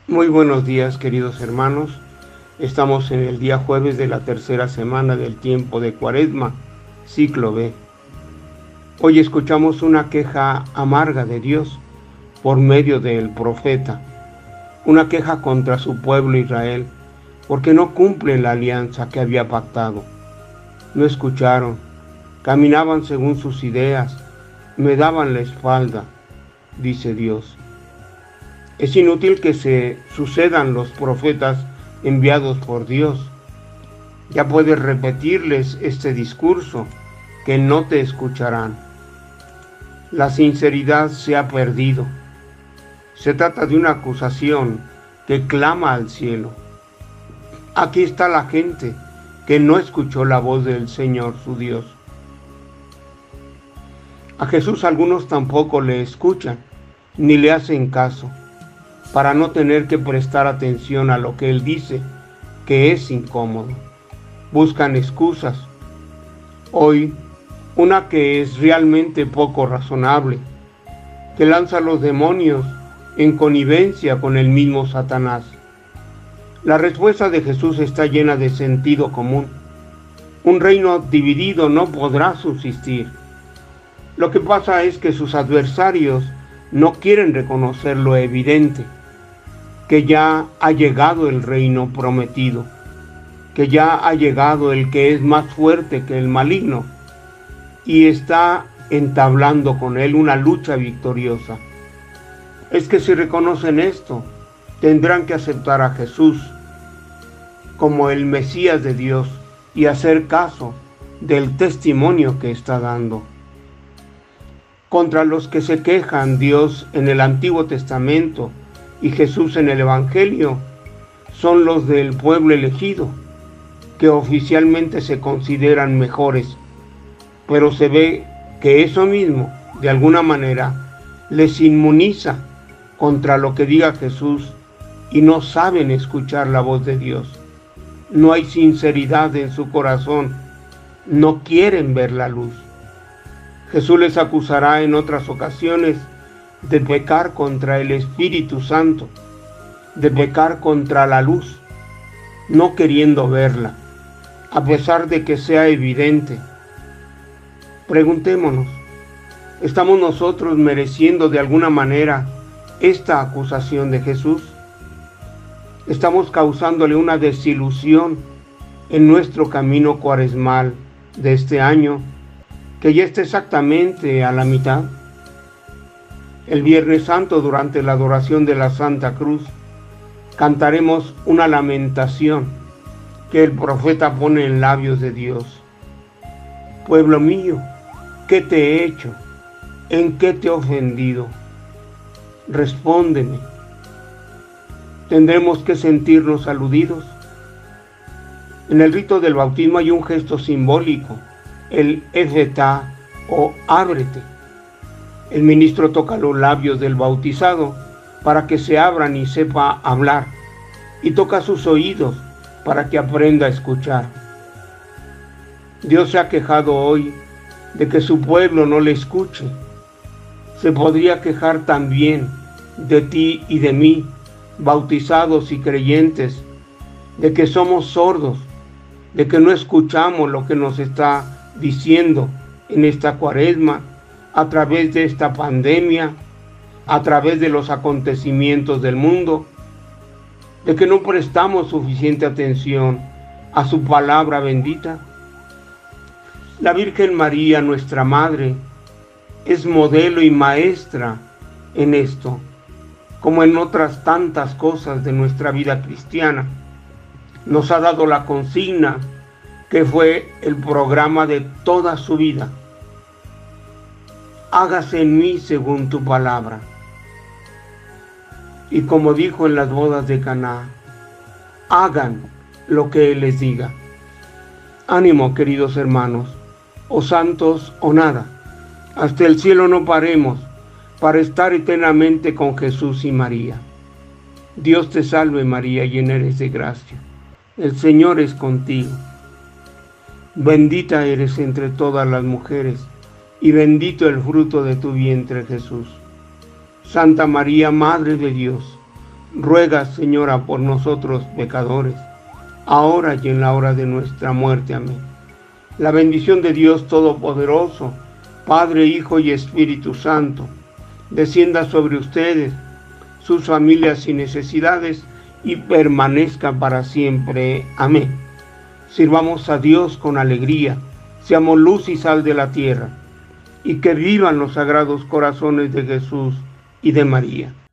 Muy buenos días, queridos hermanos. Estamos en el día jueves de la tercera semana del tiempo de Cuaresma, ciclo B. Hoy escuchamos una queja amarga de Dios por medio del profeta, una queja contra su pueblo Israel, porque no cumplen la alianza que había pactado. No escucharon, caminaban según sus ideas, me daban la espalda, dice Dios. Es inútil que se sucedan los profetas enviados por Dios. Ya puedes repetirles este discurso, que no te escucharán. La sinceridad se ha perdido. Se trata de una acusación que clama al cielo. Aquí está la gente que no escuchó la voz del Señor su Dios. A Jesús algunos tampoco le escuchan, ni le hacen caso, para no tener que prestar atención a lo que Él dice, que es incómodo. Buscan excusas. Hoy, una que es realmente poco razonable, que lanza a los demonios en connivencia con el mismo Satanás. La respuesta de Jesús está llena de sentido común. Un reino dividido no podrá subsistir. Lo que pasa es que sus adversarios no quieren reconocer lo evidente, que ya ha llegado el reino prometido, que ya ha llegado el que es más fuerte que el maligno y está entablando con él una lucha victoriosa. Es que si reconocen esto, tendrán que aceptar a Jesús como el Mesías de Dios y hacer caso del testimonio que está dando. Contra los que se quejan Dios en el Antiguo Testamento y Jesús en el Evangelio son los del pueblo elegido, que oficialmente se consideran mejores, pero se ve que eso mismo, de alguna manera, les inmuniza contra lo que diga Jesús y no saben escuchar la voz de Dios. No hay sinceridad en su corazón, no quieren ver la luz. Jesús les acusará en otras ocasiones de pecar contra el Espíritu Santo, de pecar contra la luz, no queriendo verla, a pesar de que sea evidente. Preguntémonos, ¿estamos nosotros mereciendo de alguna manera esta acusación de Jesús? ¿Estamos causándole una desilusión en nuestro camino cuaresmal de este año, que ya está exactamente a la mitad? El Viernes Santo, durante la adoración de la Santa Cruz, cantaremos una lamentación que el profeta pone en labios de Dios. Pueblo mío, ¿qué te he hecho? ¿En qué te he ofendido? Respóndeme. ¿Tendremos que sentirnos aludidos? En el rito del bautismo hay un gesto simbólico, el Efetá o ábrete. El ministro toca los labios del bautizado para que se abran y sepa hablar, y toca sus oídos para que aprenda a escuchar. Dios se ha quejado hoy de que su pueblo no le escuche. Se podría quejar también de ti y de mí, bautizados y creyentes, de que somos sordos, de que no escuchamos lo que nos está diciendo en esta Cuaresma, a través de esta pandemia, a través de los acontecimientos del mundo, de que no prestamos suficiente atención a su palabra bendita. La Virgen María, nuestra Madre, es modelo y maestra en esto, como en otras tantas cosas de nuestra vida cristiana. Nos ha dado la consigna que fue el programa de toda su vida: hágase en mí según tu palabra. Y como dijo en las bodas de Caná, hagan lo que Él les diga. Ánimo, queridos hermanos, o santos o nada, hasta el cielo no paremos para estar eternamente con Jesús y María. Dios te salve María, llena eres de gracia. El Señor es contigo. Bendita eres entre todas las mujeres, y bendito el fruto de tu vientre, Jesús. Santa María, Madre de Dios, ruega, Señora, por nosotros pecadores, ahora y en la hora de nuestra muerte. Amén. La bendición de Dios Todopoderoso, Padre, Hijo y Espíritu Santo, descienda sobre ustedes, sus familias y necesidades, y permanezca para siempre. Amén. Sirvamos a Dios con alegría, seamos luz y sal de la tierra, y que vivan los sagrados corazones de Jesús y de María.